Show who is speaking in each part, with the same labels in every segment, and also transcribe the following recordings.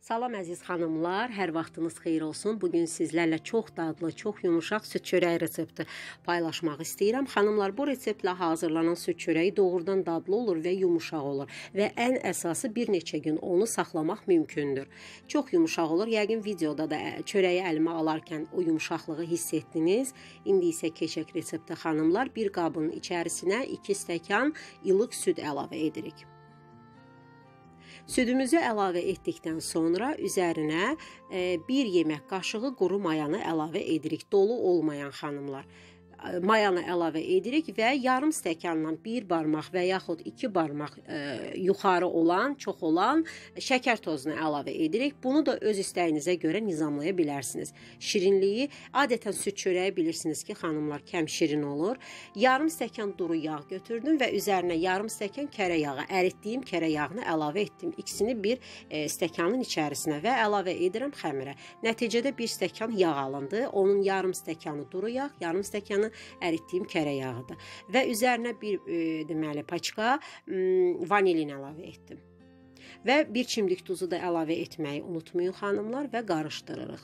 Speaker 1: Salam əziz xanımlar, hər vaxtınız xeyir olsun. Bugün sizlərlə çox dadlı, çox yumuşaq süd çörəyi resepti paylaşmaq istəyirəm. Xanımlar, bu reseptlə hazırlanan süd çörəyi doğrudan dadlı olur və yumuşaq olur. Və ən əsası bir neçə gün onu saxlamaq mümkündür. Çox yumuşaq olur. Yəqin videoda da çörəyi əlimə alarkən o yumuşaqlığı hiss etdiniz. İndi isə keçək reseptə xanımlar. Bir qabın içərisinə 2 stəkan ilıq süd əlavə edirik. Südümüzü əlavə etdikdən sonra üzərinə 1 yemək qaşığı quru mayanı əlavə edirik. Dolu olmayan xanımlar. Mayanı əlavə edirik və yarım stəkandan 1 barmaq və yaxud 2 barmaq yuxarı olan, çox olan şəkər tozunu əlavə edirik. Bunu da öz istəyinizə görə nizamlaya bilərsiniz. Şirinliyi, adətən süd çörəyi bilirsiniz ki, xanımlar kəm şirin olur. Yarım stəkan duru yağ götürdüm və üzərinə yarım stəkan kərə yağı, əritdiyim kərə yağını əlavə etdim. İkisini bir stəkanın içərisinə və əlavə edirəm xəmirə. Nəticədə 1 stəkan yağ alındı. Onun yarım stəkanı duru yağ, yarım stəkanı əritdiyim kərə yağıdır. Və üzərinə bir deməli paçka vanilin əlavə etdim. Və 1 çimdik duzu da əlavə etməyi unutmayın xanımlar və qarışdırırıq.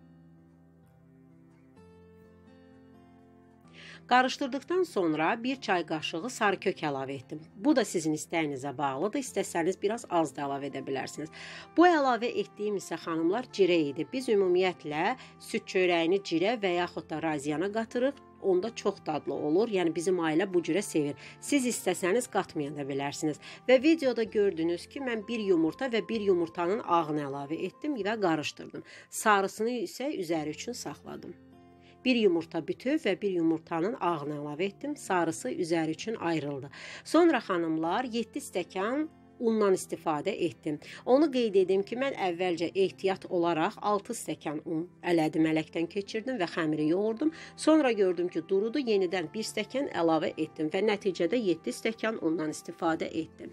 Speaker 1: Qarışdırdıqdan sonra 1 çay qaşığı sarı kök əlavə etdim. Bu da sizin istəyinizə bağlıdır. İstəsəniz biraz az da əlavə edə bilərsiniz. Bu əlavə etdiyim isə xanımlar cirə idi. Biz ümumiyyətlə süd çörəyini cirə və yaxud da raziyana qatırıq. Onda çox dadlı olur. Yəni bizim ailə bu cürə sevir. Siz istəsəniz qatmaya da bilərsiniz. Və videoda gördünüz ki, mən 1 yumurta və 1 yumurtanın ağını əlavə etdim və qarışdırdım. Sarısını isə üzəri üçün saxladım. 1 yumurta bütöv və 1 yumurtanın ağını əlavə etdim. Sarısı üzəri üçün ayrıldı. Sonra xanımlar 7 stəkan undan istifadə etdim. Onu qeyd edim ki, mən əvvəlcə ehtiyat olaraq 6 stəkan un ələdim, ələkdən keçirdim və xəmiri yoğurdum. Sonra gördüm ki, durudu, yenidən 1 stəkan əlavə etdim və nəticədə 7 stəkan undan istifadə etdim.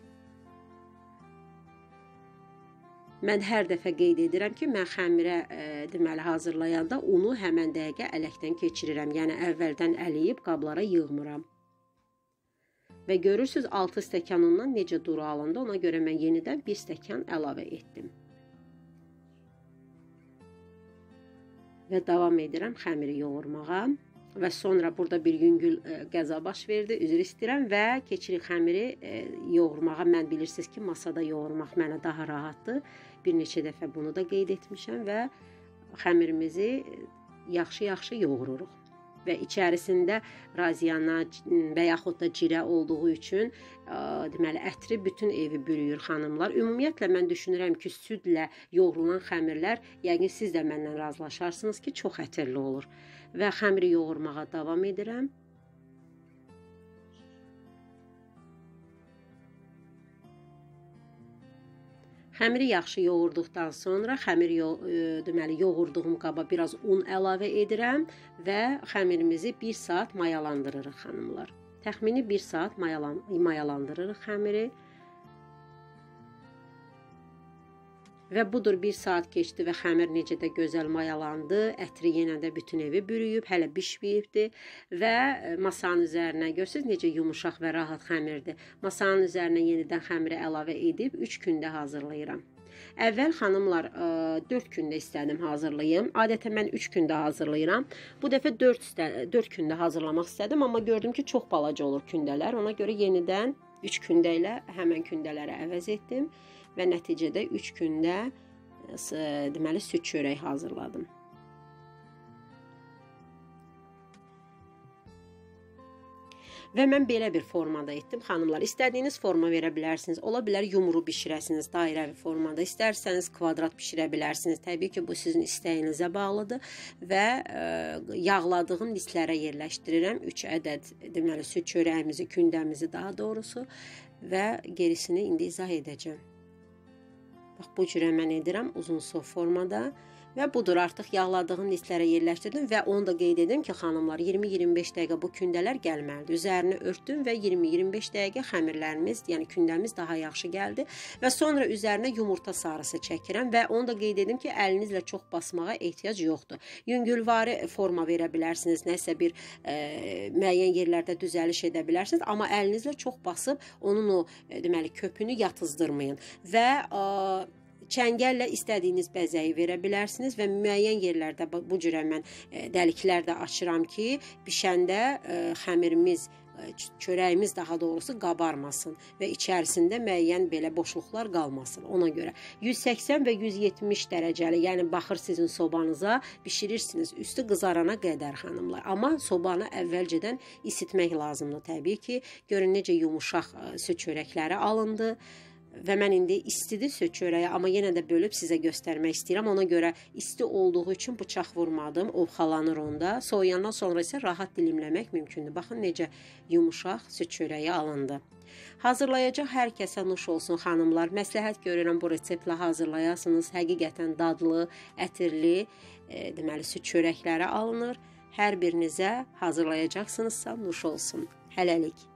Speaker 1: Mən hər dəfə qeyd edirəm ki, mən xəmirə deməli hazırlayanda unu həmən dəqiqə ələkdən keçirirəm. Yəni əvvəldən əliyib qablara yığmıram. Və görürsünüz 6 stəkan undan necə duru alındı. Ona görə mən yenidən 1 stəkan əlavə etdim. Və davam edirəm xəmiri yoğurmağa. Və sonra burada bir yüngül qəza baş verdi. Üzr istəyirəm və keçirik xəmiri yoğurmağa. Mən bilirsiniz ki, masada yoğurmaq mənə daha rahatdır. Bir neçə dəfə bunu da qeyd etmişəm və xəmirimizi yaxşı-yaxşı yoğururuq. Və içərisində raziyana və yaxud da cirə olduğu üçün deməli ətri bütün evi bürüyür xanımlar. Ümumiyyətlə mən düşünürəm ki, südlə yoğrulan xəmirlər, yəqin siz də məndən razılaşarsınız ki, çox ətirli olur. Və xəmiri yoğurmağa davam edirəm. Xəmiri yaxşı yoğurduqdan sonra deməli yoğurduğum qaba biraz un əlavə edirəm və xəmirimizi 1 saat mayalandırırıq xanımlar. Təxmini 1 saat mayalandırırıq xəmiri. Və budur 1 saat keçdi və xəmir necə də gözəl mayalandı. Ətri yenə də bütün evi bürüyüb, hələ bişməyibdi və masanın üzərinə görürsünüz necə yumuşaq və rahat xəmirdir. Masanın üzərinə yenidən xəmiri əlavə edib 3 gündə hazırlayıram. Əvvəl xanımlar 4 gündə istədim hazırlayım. Adətən mən 3 gündə hazırlayıram. Bu dəfə 4 gündə hazırlamaq istədim, amma gördüm ki, çox balaca olur gündələr. Ona görə yenidən 3 gündə ilə həmən gündələri əvəz etdim və nəticədə 3 gündə deməli süd çörəyi hazırladım. Və mən belə bir formada etdim xanımlar. İstədiyiniz forma verə bilərsiniz. Ola bilər yumru bişirəsiniz dairəvi formada. İstərsəniz kvadrat bişirə bilərsiniz. Təbii ki, bu sizin istəyinizə bağlıdır. Və yağladığım listlərə yerləşdirirəm. 3 ədəd deməli süd çörəyimizi, kündəmizi daha doğrusu və gerisini indi izah edəcəm. Bax, bu cürə mən edirəm uzun sov formada. Və budur, artıq yağladığım listlərə yerləşdirdim və onu da qeyd edim ki, xanımlar 20-25 dəqiqə bu kündələr gəlməlidir. Üzərini örtdüm və 20-25 dəqiqə xəmirlərimiz, yəni kündəmiz daha yaxşı gəldi. Və sonra üzərinə yumurta sarısı çəkirəm və onu da qeyd edim ki, əlinizlə çox basmağa ehtiyac yoxdur. Yüngülvari forma verə bilərsiniz, nəsə bir müəyyən yerlərdə düzəliş edə bilərsiniz, amma əlinizlə çox basıb onun o deməli köpünü yatızdırmayın və çəngəllə istədiyiniz bəzəyi verə bilərsiniz və müəyyən yerlərdə bu cürə mən dəliklər də açıram ki, bişəndə xəmirimiz, çörəyimiz daha doğrusu qabarmasın və içərisində müəyyən belə boşluqlar qalmasın. Ona görə 180 və 170 dərəcəli, yəni baxır sizin sobanıza, bişirirsiniz üstü qızarana qədər xanımlar. Amma sobanı əvvəlcədən isitmək lazımdır təbii ki. Görün necə yumuşaq süd çörəkləri alındı. Və mən indi istidir süd çörəyi, amma yenə də bölüb sizə göstərmək istəyirəm. Ona görə isti olduğu üçün bıçaq vurmadım, ovxalanır onda. Soğuyandan sonra isə rahat dilimləmək mümkündür. Baxın necə yumuşaq süd çörəyi alındı. Hazırlayacaq hər kəsə nuş olsun xanımlar. Məsləhət görürəm bu reseptlə hazırlayasınız. Həqiqətən dadlı, ətirli, deməli süd çörəkləri alınır. Hər birinizə hazırlayacaqsınızsa nuş olsun. Hələlik.